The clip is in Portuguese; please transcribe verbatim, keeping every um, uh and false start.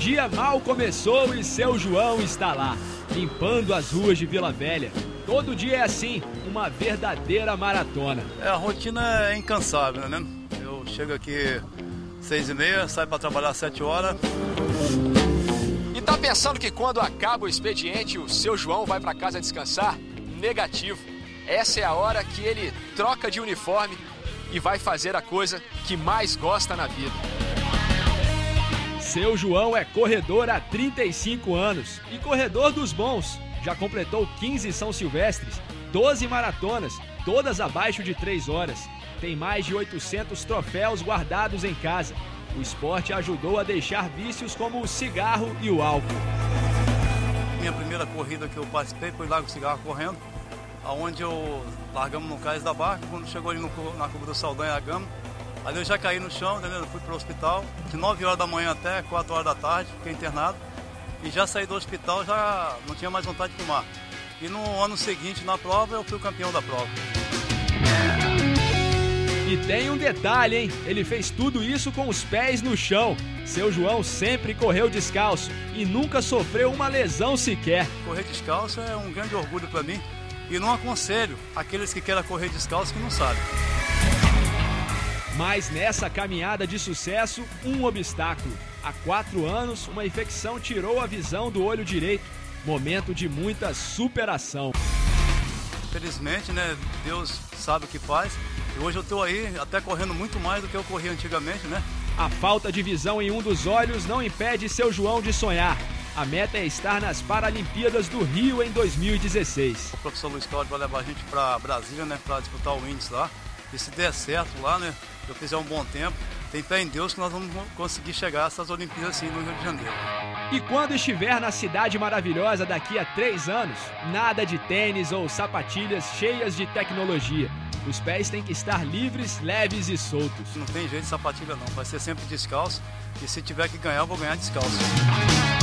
dia mal começou e seu João está lá, limpando as ruas de Vila Velha. Todo dia é assim, uma verdadeira maratona. É, a rotina é incansável, né? Eu chego aqui seis e meia, saio para trabalhar às sete horas. E tá pensando que quando acaba o expediente o seu João vai para casa descansar? Negativo. Essa é a hora que ele troca de uniforme e vai fazer a coisa que mais gosta na vida. Seu João é corredor há trinta e cinco anos e corredor dos bons. Já completou quinze São Silvestres, doze maratonas, todas abaixo de três horas. Tem mais de oitocentos troféus guardados em casa. O esporte ajudou a deixar vícios como o cigarro e o álcool. Minha primeira corrida que eu participei foi Largo Cigarro correndo, onde eu largamos no cais da barca. Quando chegou ali no, na curva do Saldanha Gama, ali eu já caí no chão, entendeu? Eu fui para o hospital, de nove horas da manhã até quatro horas da tarde, fiquei internado. E já saí do hospital, já não tinha mais vontade de fumar. E no ano seguinte, na prova, eu fui o campeão da prova. E tem um detalhe, hein? Ele fez tudo isso com os pés no chão. Seu João sempre correu descalço e nunca sofreu uma lesão sequer. Correr descalço é um grande orgulho para mim e não aconselho aqueles que querem correr descalço que não sabem. Mas nessa caminhada de sucesso, um obstáculo. Há quatro anos, uma infecção tirou a visão do olho direito. Momento de muita superação. Felizmente, né, Deus sabe o que faz. E hoje eu estou aí até correndo muito mais do que eu corria antigamente, né? A falta de visão em um dos olhos não impede seu João de sonhar. A meta é estar nas Paralimpíadas do Rio em dois mil e dezesseis. O professor Luiz Cláudio vai levar a gente para Brasília, né, para disputar o índice lá. E se der certo lá, né, se eu fizer um bom tempo, tem fé em Deus que nós vamos conseguir chegar a essas Olimpíadas assim no Rio de Janeiro. E quando estiver na cidade maravilhosa daqui a três anos, nada de tênis ou sapatilhas cheias de tecnologia. Os pés têm que estar livres, leves e soltos. Não tem jeito de sapatilha não, vai ser sempre descalço. E se tiver que ganhar, eu vou ganhar descalço.